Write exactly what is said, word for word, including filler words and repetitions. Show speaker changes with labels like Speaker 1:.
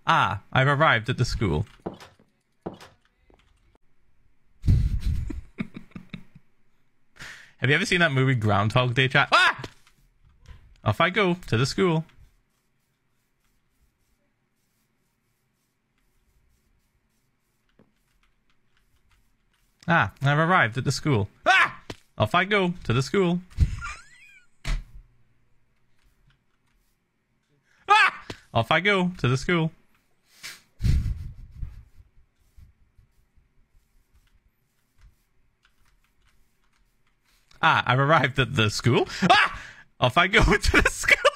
Speaker 1: Ah, I've arrived at the school. Have you ever seen that movie Groundhog Day, chat? Ah! Off I go to the school. Ah, I've arrived at the school. Ah! Off I go to the school. Ah! Off I go to the school. Ah, I've arrived at the school. Ah! Off I go to the school.